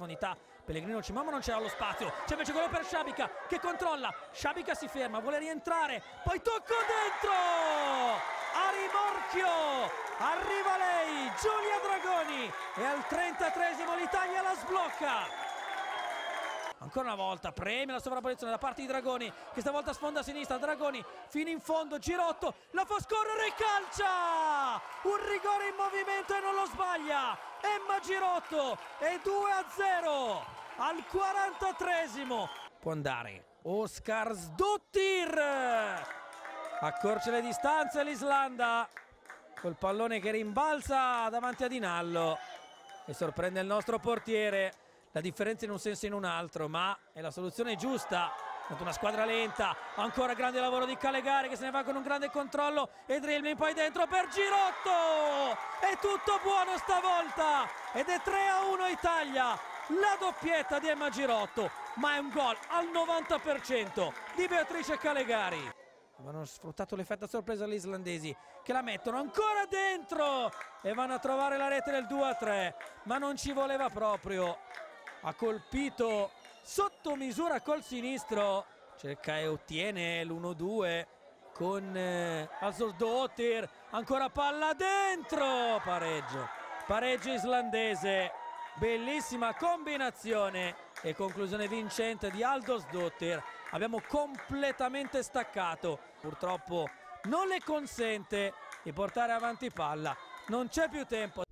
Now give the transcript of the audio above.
profondità. Pellegrino ci ma non c'era lo spazio, c'è invece quello per Szabica che controlla, Szabica si ferma, vuole rientrare, poi tocco dentro, a rimorchio, arriva lei, Giulia Dragoni, e al 33esimo l'Italia la sblocca. Ancora una volta premia la sovrapposizione da parte di Dragoni, che stavolta sfonda a sinistra. Dragoni fino in fondo, Girotto la fa scorrere e calcia! Un rigore in movimento e non lo sbaglia! Emma Girotto è 2-0 al 43esimo. Può andare Oscar Sdottir, accorcia le distanze l'Islanda col pallone che rimbalza davanti a Dinallo e sorprende il nostro portiere. La differenza in un senso e in un altro, ma è la soluzione giusta. Una squadra lenta, ancora grande lavoro di Calegari che se ne va con un grande controllo e Drillman poi dentro per Girotto. È tutto buono stavolta ed è 3-1 Italia. La doppietta di Emma Girotto, ma è un gol al 90% di Beatrice Calegari. Hanno sfruttato l'effetto a sorpresa gli islandesi che la mettono ancora dentro e vanno a trovare la rete del 2-3, ma non ci voleva proprio. Ha colpito sotto misura col sinistro, cerca e ottiene l'1-2 con Alsdottir, ancora palla dentro, pareggio islandese, bellissima combinazione e conclusione vincente di Alsdottir. Abbiamo completamente staccato, purtroppo non le consente di portare avanti palla, non c'è più tempo.